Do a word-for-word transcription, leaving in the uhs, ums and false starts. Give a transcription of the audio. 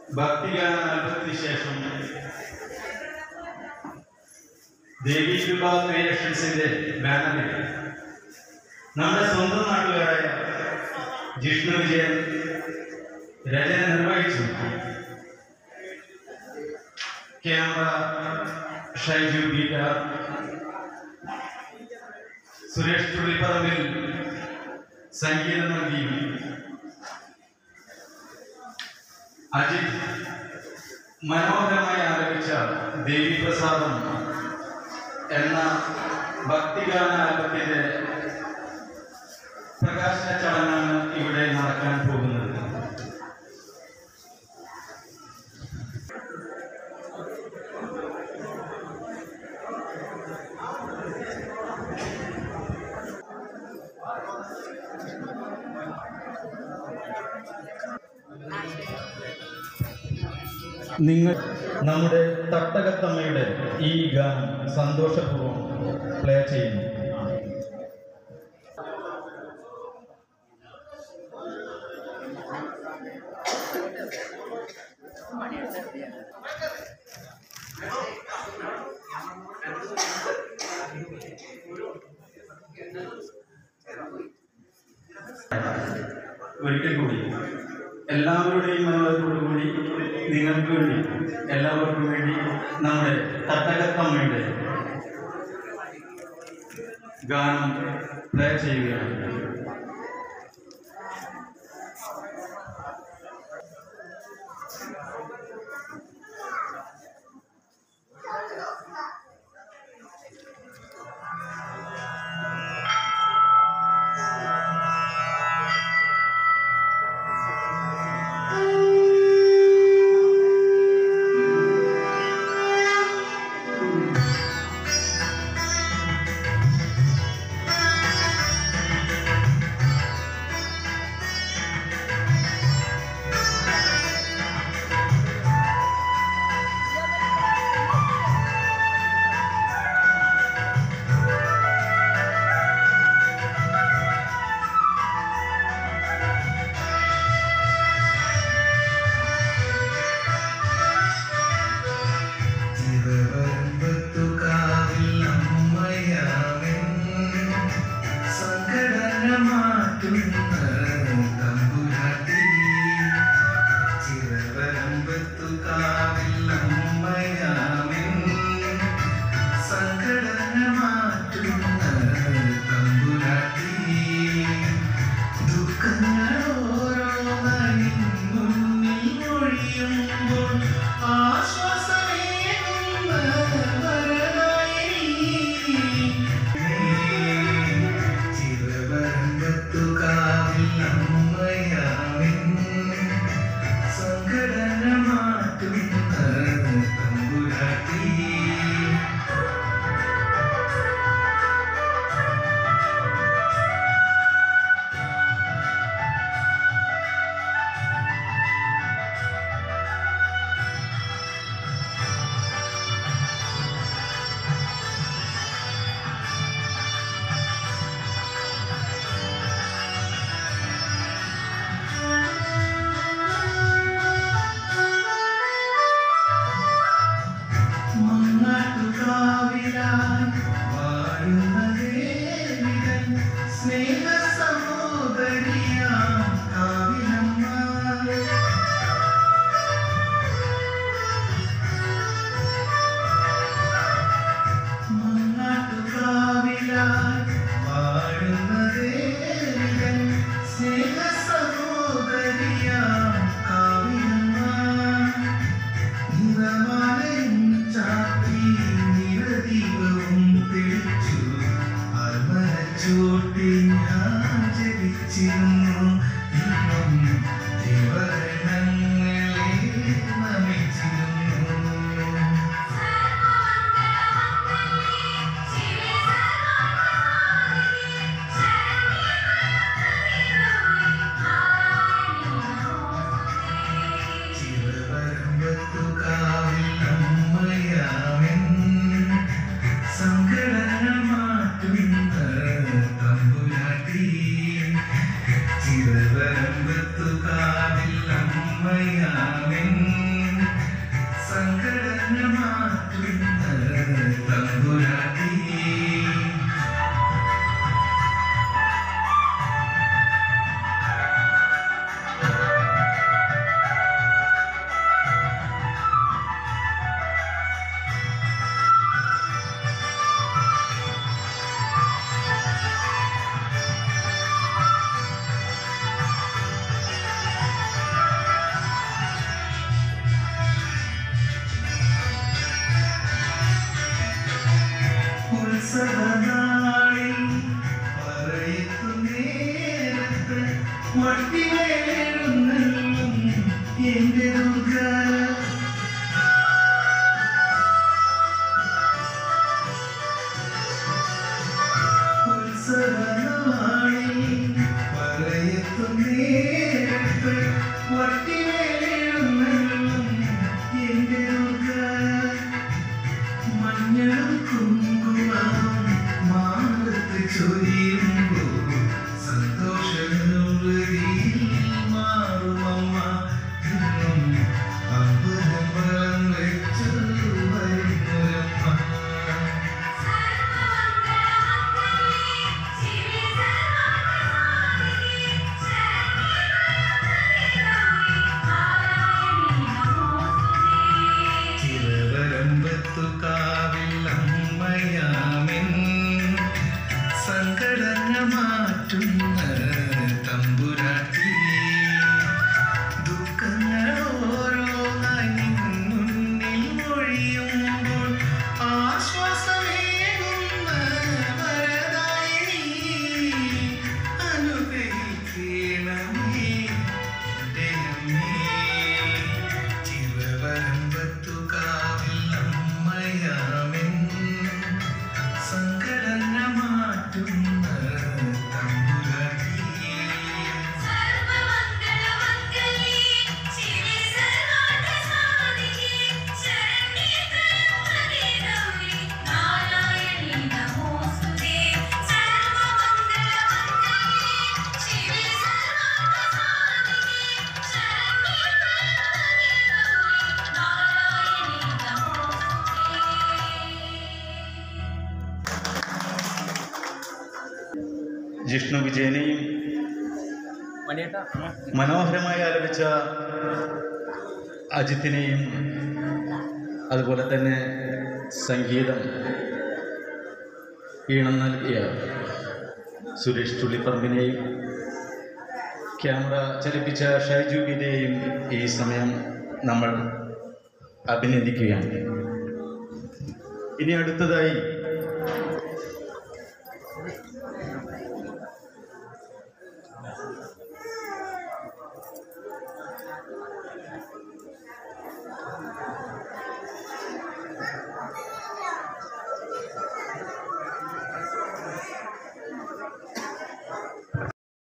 ഭക്തിഗാന ആൽബത്തിന് ശേഷം ദേവി കൃപ ക്രിയേഷൻസിന്റെ ബാനറിൽ നമ്മുടെ സ്വന്തം നാട്ടുകാരായ ജിഷ്ണു വിജയൻ രചന നിർവഹിച്ചു. ക്യാമറ ഷൈജു ഗീറ്റാർ, സുരേഷ് തുള്ളിപ്പറമ്പിൽ സംഗീതം നൽകി, അജിത് മനോഹരമായി ആലപിച്ച ദേവീപ്രസാദം എന്ന ഭക്തിഗാന ആൽബത്തിന്റെ പ്രകാശന ചടങ്ങാണ് ഇവിടെ നടക്കാൻ പോകുന്നത്. നിങ്ങൾ നമ്മുടെ തട്ടകത്തമ്മയുടെ ഈ ഗാനം സന്തോഷപൂർവ്വം പ്ലേ ചെയ്യുന്നു. ഒരിക്കൽ കൂടി എല്ലാവരുടെയും മനോഹരത്തോടുകൂടി നിങ്ങൾക്ക് വേണ്ടി എല്ലാവർക്കും വേണ്ടി നമ്മുടെ തട്ടകത്തമ്മയുടെ ഗാനം പ്ലേ ചെയ്യുകയാണ്. തമ്പുരാട്ടി ഉത്സവനാളിൽ പറയത്തു നേരത്ത് വട്ടിവേഴുന്നെല്ലും എന്റെ ദുർഗ ഉത്സവനാളിൽ പറയത്തു നേരത്ത് വട്ടിവേഴുന്നെല്ലും എന്റെ ദുർഗ മഞ്ഞളും കുങ്കുമം മാനത്ത് ചൊരിയുമ്പോൾ സന്തോഷങ്ങളിൽ മാറുമമ്മ എന്നും അമ്പലം വെച്ചു വരുന്നൊരമ്മ ചിരവരമ്പത്തു കാവിലമ്മയാമിൻ സങ്കടങ്ങൾ മാറ്റുന്ന തമ്പുരാട്ടി ദുഃഖങ്ങൾ ഓരോന്നായി മുന്നിൽ ഒഴിയുമ്പോൾ ആശ്വാസമേകുന്ന വരദായിനി അനുഗ്രഹിക്കണമേ എൻ്റെ അമ്മേ ചിരവരമ്പത്തു കാവിലമ്മയാമിൻ സങ്കടങ്ങൾ മാറ്റുന്ന തമ്പുരാട്ടി ജിഷ്ണു വിജയനെയും മനോഹരമായി ആലപിച്ച അജിത്തിനെയും അതുപോലെ തന്നെ സംഗീതം ഈണം നൽകിയ സുരേഷ് തുള്ളിപ്പറമ്പിനെയും ക്യാമറ ചലിപ്പിച്ച ഷൈജു വിനെയും ഈ സമയം നമ്മൾ അഭിനന്ദിക്കുകയാണ്. ഇനി അടുത്തതായി